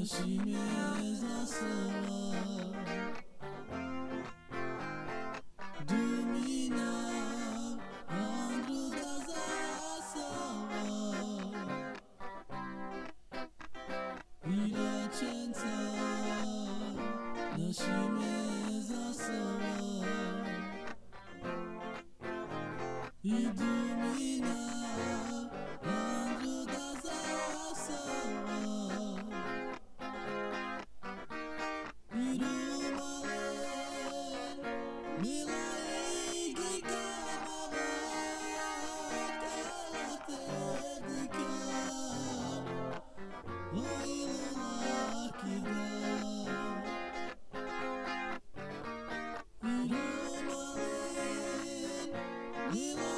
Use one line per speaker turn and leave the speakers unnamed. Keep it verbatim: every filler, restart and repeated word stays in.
Nășimeza săla Dumina Andru da zasava Iracența Nășimeza săla I dumina Andru da zasava You